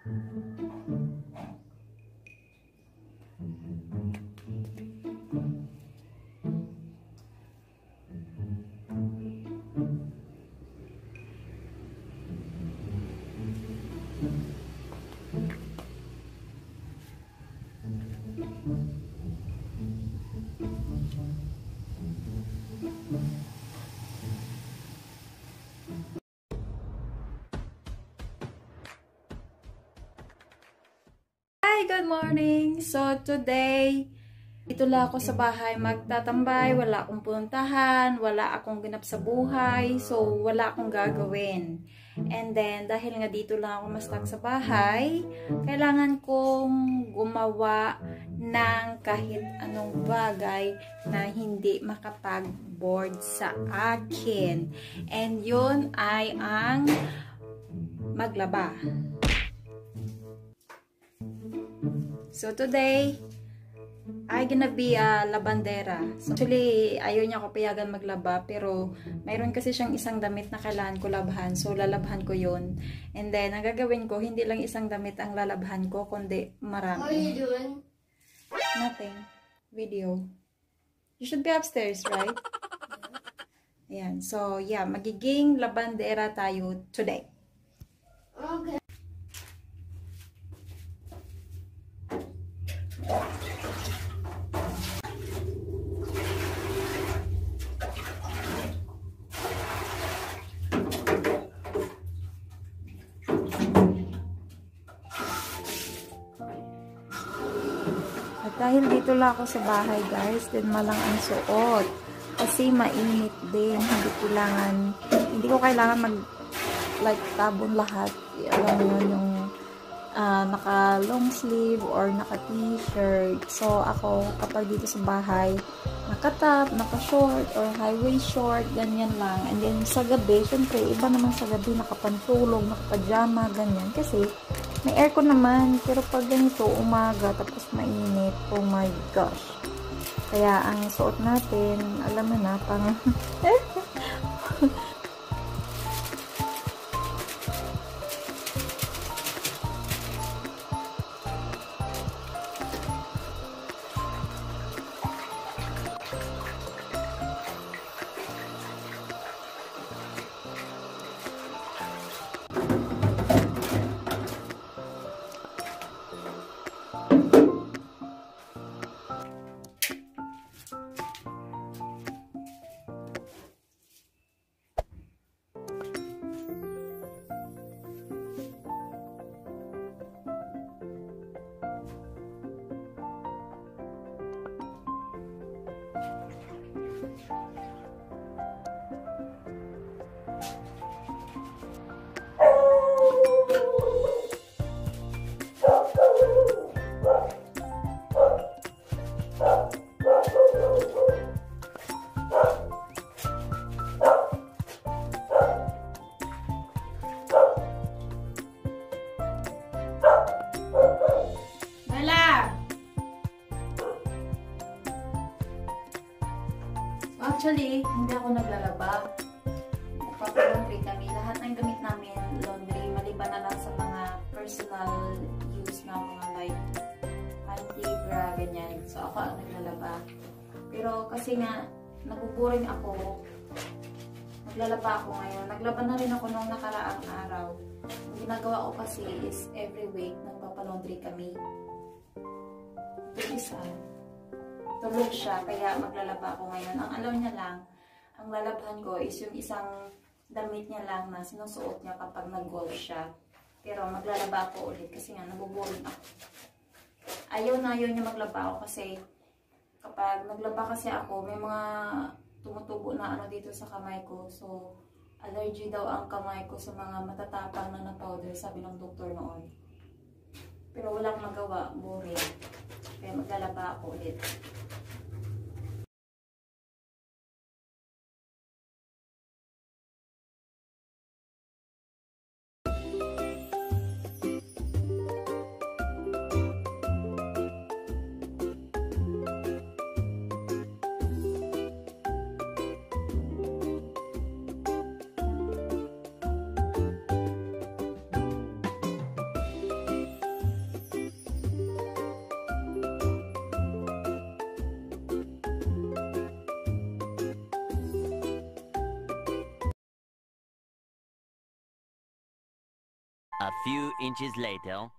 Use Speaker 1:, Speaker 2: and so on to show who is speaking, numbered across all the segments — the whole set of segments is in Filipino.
Speaker 1: Hi, good morning! So, today, ito lang ako sa bahay magtatambay, wala akong puntahan, wala akong ganap sa buhay, so wala akong gagawin. And then, dahil nga dito lang ako mastak sa bahay, kailangan kong gumawa ng kahit anong bagay na hindi makapag-board sa akin. And yun ay ang maglaba. So today, I gonna be a labandera. So actually, ayaw niya ako payagan maglaba, pero mayroon kasi siyang isang damit na kailangan ko labhan. So lalabhan ko yun. And then, ang gagawin ko, hindi lang isang damit ang lalabhan ko, kundi marami.
Speaker 2: What are you doing?
Speaker 1: Nothing. Video. You should be upstairs, right? Ayan. So, yeah, magiging labandera tayo today.
Speaker 2: Okay.
Speaker 1: Dahil dito lang ako sa bahay, guys, din malang ang suot. Kasi mainit din. Hindi ko kailangan like tabon lahat. Alam mo yun, yung naka long sleeve or naka t-shirt. So, ako, kapag dito sa bahay, naka-top, naka-short, or high-waist short, ganyan lang. And then, sa gabi, syempre, iba naman sa gabi, nakapantulog, naka-pajama, ganyan. Kasi, may aircon naman, pero pag ganito, umaga, tapos mainit, oh my gosh. Kaya, ang suot natin, alam mo na, pang Actually, hindi ako naglalaba. Nagpapalaundry kami. Lahat ng gamit namin, laundry, maliban na lang sa mga personal use na mga like anti-bra, ganyan. So, ako ang naglalaba. Pero kasi nga, nabuboring ako, naglalaba ako ngayon. Naglaba na rin ako nung nakaraang araw. Ang ginagawa ko kasi is every week, nagpapalaundry kami. Ito isa. Tulog siya, kaya maglalaba ako ngayon. Ang alam niya lang, ang lalabhan ko is yung isang damit niya lang na sinusuot niya kapag nag-golf siya. Pero maglalaba ako ulit kasi nga nabuboring ako. Ayaw niya maglaba ako kasi kapag naglaba kasi ako, may mga tumutubo na ano dito sa kamay ko. So, allergy daw ang kamay ko sa mga matatapang na powder, sabi ng doktor noon. Pero walang magawa, boring. Kaya maglalaba ako ulit.
Speaker 3: A few inches later.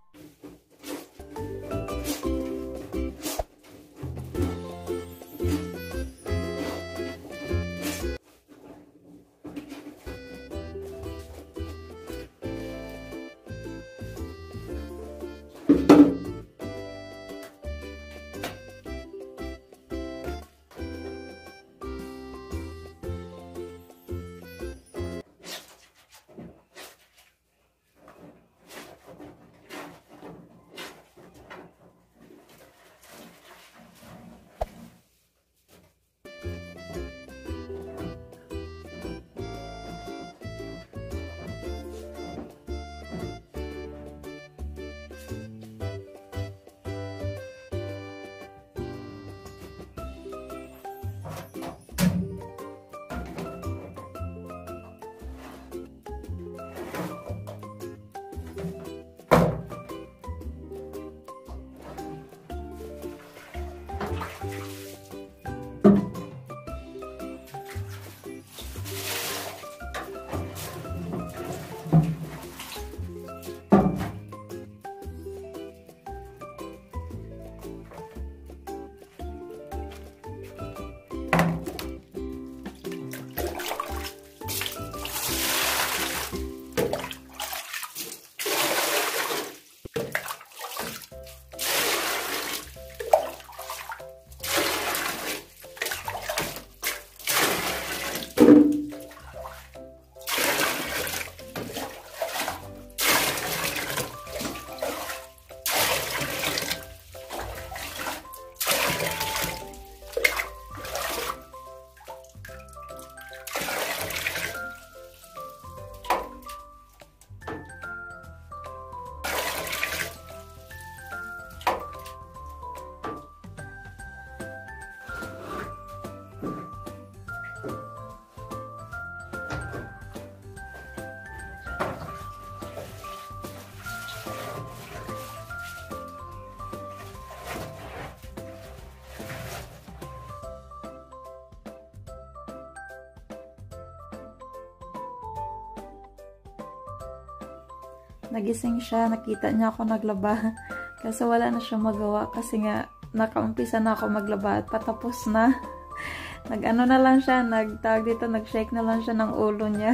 Speaker 1: Nagising siya, nakita niya ako naglaba. Kasi wala na siya magawa. Kasi nga, nakaumpisa na ako maglaba at patapos na. Nag-ano na lang siya, nagtawag dito, nag-shake na lang siya ng ulo niya.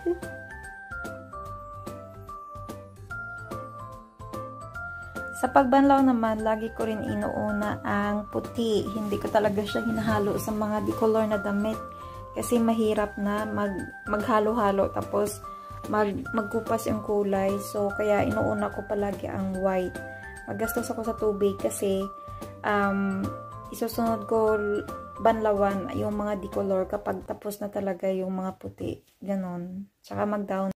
Speaker 1: Sa pagbanlaw naman, lagi ko rin inuuna ang puti. Hindi ko talaga siya hinahalo sa mga decolor na damit. Kasi mahirap na maghalo-halo tapos magkupas yung kulay. So, kaya inuuna ko palagi ang white. Maggastos ako sa tubig kasi isusunod ko banlawan yung mga decolor kapag tapos na talaga yung mga puti. Ganon. Tsaka mag-down.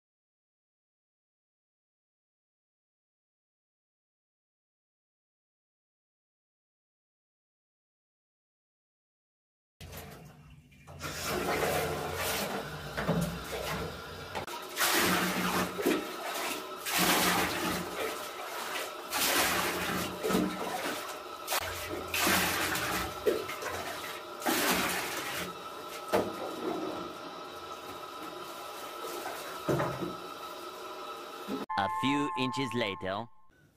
Speaker 3: A few inches later.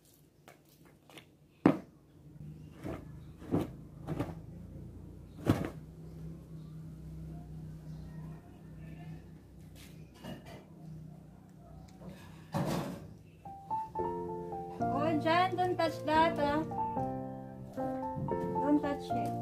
Speaker 1: Oh, Jan, don't touch that, ah. Don't touch it.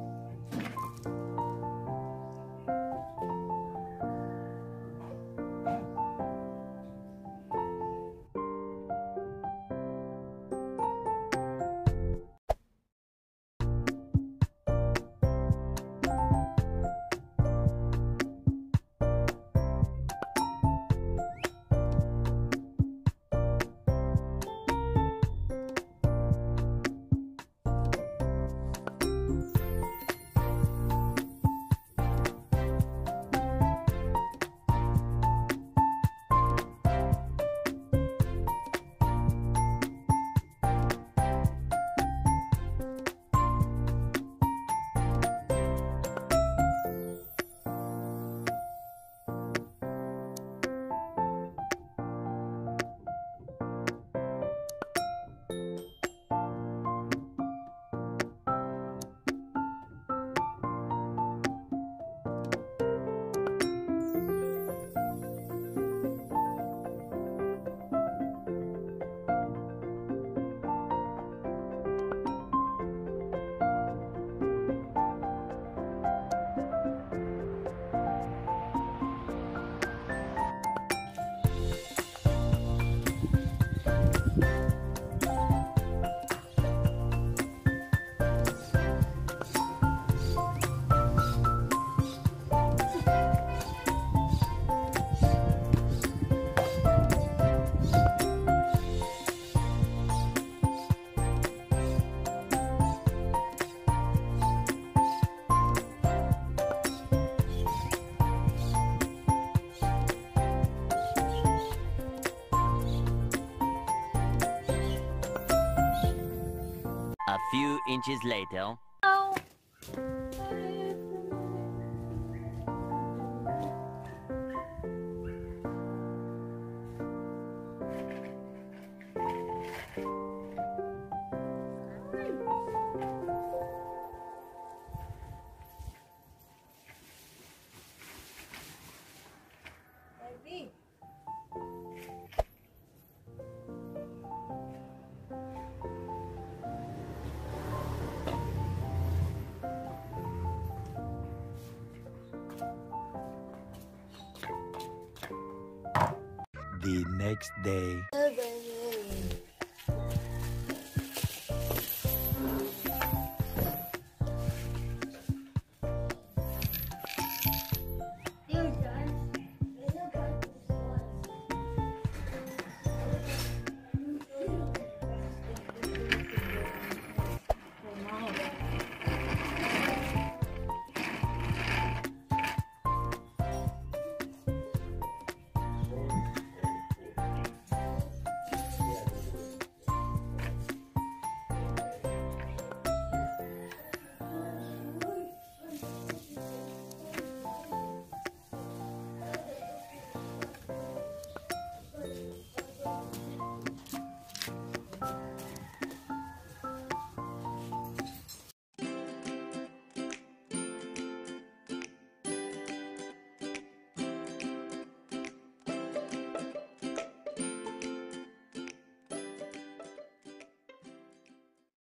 Speaker 3: few inches later.
Speaker 1: Oh.
Speaker 4: The next day.